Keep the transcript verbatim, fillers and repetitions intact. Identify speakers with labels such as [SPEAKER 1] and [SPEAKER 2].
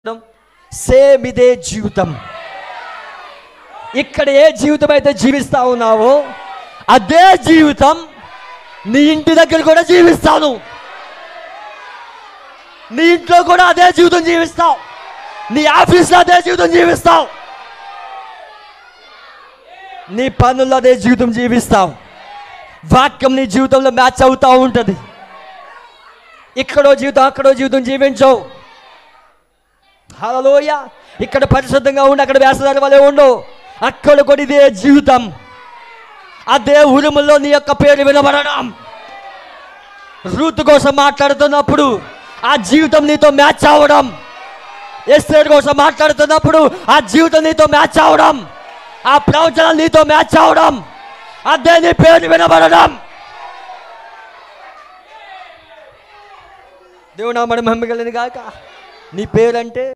[SPEAKER 1] Same ఇదే జీవితం. ఇక్కడ ఏ జీవితం అయితే జీవిస్తా ఉన్నావో అదే జీవితం నీ ఇంటి దగ్గర కూడా జీవిస్తాను. నీ ఇంట్లో కూడా అదే జీవితం జీవిస్తావు. నీ ఆఫీస్లో అదే జీవితం జీవిస్తావు. నీ పనుల్లో అదే జీవితం జీవిస్తావు. వాక్యం నీ జీవితంలో మ్యాచ్ అవుతూ ఉంటుంది. ఇక్కడో జీవితం అక్కడో జీవితం జీవించవు. హల్లెలూయా. ఇక్కడ పరిశుద్ధంగా ఉండి అక్కడ వేసదారి వలె ఉండు. అక్కడ కూడా ఇదే జీవితం. అదే ఉరుముల్లో నీ యొక్క పేరు వినబడడం. రూతు కోసం మాట్లాడుతున్నప్పుడు ఆ జీవితం నీతో మ్యాచ్ అవ్వడం. ఎస్తేరు కోసం మాట్లాడుతున్నప్పుడు ఆ జీవితం నీతో మ్యాచ్ అవ్వడం. ఆ ప్రవచన నీతో మ్యాచ్ అవ్వడం. అదే నీ పేరు వినబడడం. దేవుడు నామమున మహిమ కలుగును గాక. నీ పేరంటే